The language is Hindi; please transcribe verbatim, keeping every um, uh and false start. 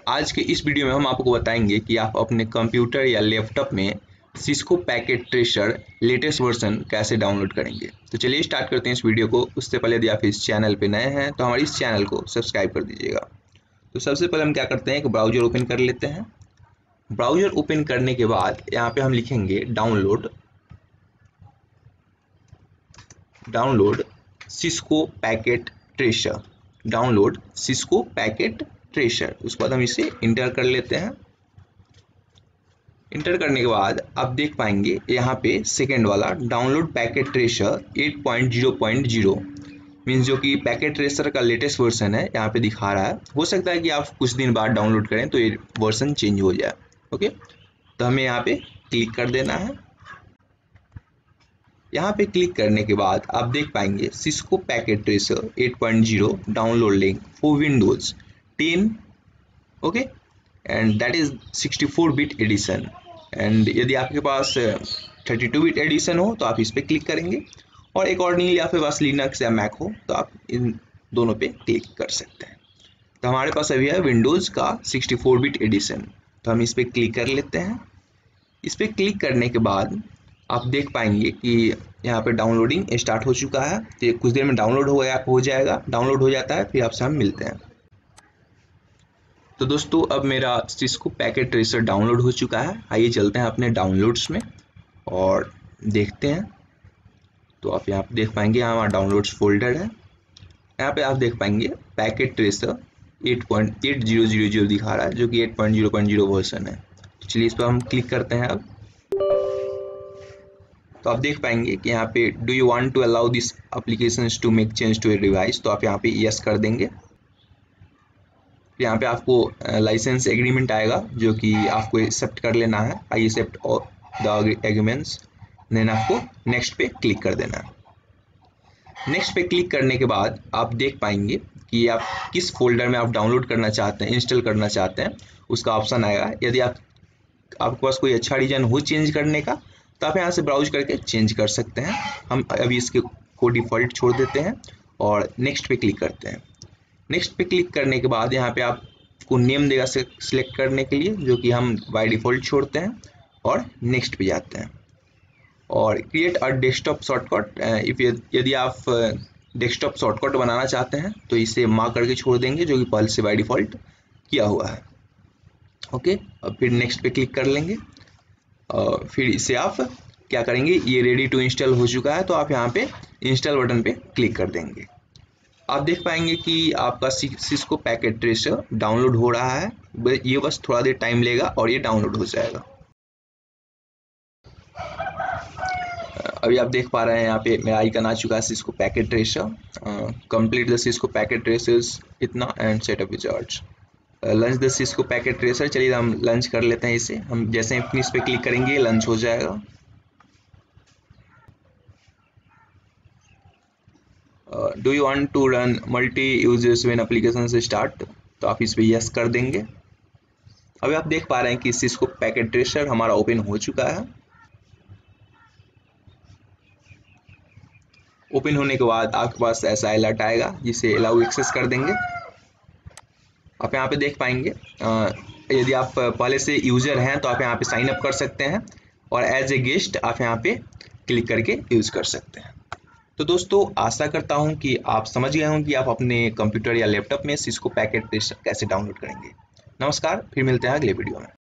आज के इस वीडियो में हम आपको बताएंगे कि आप अपने कंप्यूटर या लैपटॉप में Cisco packet tracer latest version कैसे डाउनलोड करेंगे। तो चलिए स्टार्ट करते हैं इस वीडियो को। उससे पहले यदि आप इस चैनल पे नए हैं तो हमारे इस चैनल को सब्सक्राइब कर दीजिएगा। तो सबसे पहले हम क्या करते हैं, एक ब्राउजर ओपन कर लेते हैं। ब्राउजर ओपन करने के बाद यहाँ पे हम लिखेंगे download download Cisco packet tracer download Cisco packet tracer. उसके बाद हम इसे इंटर कर लेते हैं। इंटर करने के बाद आप देख पाएंगे यहाँ पे सेकेंड वाला download packet tracer eight point zero point zero means जो कि पैकेट ट्रेसर का लेटेस्ट वर्जन है यहाँ पे दिखा रहा है। हो सकता है कि आप कुछ दिन बाद डाउनलोड करें तो ये वर्जन चेंज हो जाए। ओके, तो हमें यहाँ पे क्लिक कर देना है। यहाँ पे क्लिक करने के बाद आप देख पाएंगे Cisco packet tracer eight point zero download link for Windows ten. Okay, and that is sixty four bit edition. And यदि आपके पास थर्टी टू बिट एडिशन हो तो आप इस पर क्लिक करेंगे, और अकॉर्डिंगली आपके पास लिनक्स या मैक हो तो आप इन दोनों पे क्लिक कर सकते हैं। तो हमारे पास अभी है विंडोज़ का सिक्सटी फोर बिट एडिशन, तो हम इस पर क्लिक कर लेते हैं। इस पर क्लिक करने के बाद आप देख पाएंगे कि यहाँ पे डाउनलोडिंग स्टार्ट हो चुका है। तो ये कुछ देर में डाउनलोड हो गया हो जाएगा डाउनलोड हो जाता है, फिर आपसे हम मिलते हैं। तो दोस्तों अब मेरा सिस्को पैकेट ट्रेसर डाउनलोड हो चुका है। आइए चलते हैं अपने डाउनलोड्स में और देखते हैं। तो आप यहाँ पे देख पाएंगे यहाँ हमारा डाउनलोड्स फोल्डर है। यहाँ पे आप देख पाएंगे packet tracer eight point eight zero zero zero दिखा रहा है, जो कि eight point zero point zero version है। तो चलिए इस पर हम क्लिक करते हैं। अब तो आप देख पाएंगे कि यहाँ पे do you want to allow this applications to make change to a device, तो आप यहाँ पे यस कर देंगे। यहाँ पे आपको लाइसेंस एग्रीमेंट आएगा जो कि आपको एक्सेप्ट कर लेना है। I accept the agreements, then आपको नेक्स्ट पे क्लिक कर देना है। नेक्स्ट पे क्लिक करने के बाद आप देख पाएंगे कि आप किस फोल्डर में आप डाउनलोड करना चाहते हैं, इंस्टॉल करना चाहते हैं, उसका ऑप्शन आएगा। यदि आप आपके पास कोई अच्छा रीजन हो चेंज करने का तो आप यहाँ से ब्राउज करके चेंज कर सकते हैं। हम अभी इसके को डिफ़ॉल्ट छोड़ देते हैं और नेक्स्ट पे क्लिक करते हैं। नेक्स्ट पे क्लिक करने के बाद यहाँ पे आपको नेम देगा सिलेक्ट करने के लिए, जो कि हम बाय डिफ़ॉल्ट छोड़ते हैं, और नेक्स्ट पे जाते हैं। और create a desktop shortcut, if यदि आप डेस्कटॉप शॉर्टकट बनाना चाहते हैं तो इसे मार्क करके छोड़ देंगे, जो कि पहले से बाय डिफ़ॉल्ट किया हुआ है। ओके, अब फिर नेक्स्ट पे क्लिक कर लेंगे और फिर इसे आप क्या करेंगे, ये रेडी टू इंस्टॉल हो चुका है तो आप यहाँ पे इंस्टॉल बटन पे क्लिक कर देंगे। आप देख पाएंगे कि आपका सिस्को पैकेट ट्रेसर डाउनलोड हो रहा है। ये बस थोड़ा देर टाइम लेगा और ये डाउनलोड हो जाएगा। अभी आप देख पा रहे हैं यहाँ पे मेरा आइकन आ चुका है Cisco packet tracer. Complete the Cisco packet tracers इतना and setup wizards launch the Cisco packet tracer. चलिए हम लंच कर लेते हैं इसे। हम जैसे ही फिनिश पे क्लिक करेंगे लंच हो जाएगा। Do you want to run multi users when application से स्टार्ट, तो आप इस पे यस कर देंगे। अभी आप देख पा रहे हैं कि सिस्को पैकेट ट्रेसर हमारा ओपन हो चुका है। ओपन होने के बाद आपके पास ऐसा अलर्ट आएगा जिसे अलाउ एक्सेस कर देंगे। आप यहाँ पे देख पाएंगे यदि आप पहले से यूज़र हैं तो आप यहाँ पे साइन अप कर सकते हैं, और एज ए गेस्ट आप यहाँ पे क्लिक करके यूज़ कर सकते हैं। तो दोस्तों आशा करता हूँ कि आप समझ गए हों कि आप अपने कंप्यूटर या लैपटॉप में सिस्को पैकेट ट्रेसर कैसे डाउनलोड करेंगे। नमस्कार, फिर मिलते हैं अगले वीडियो में।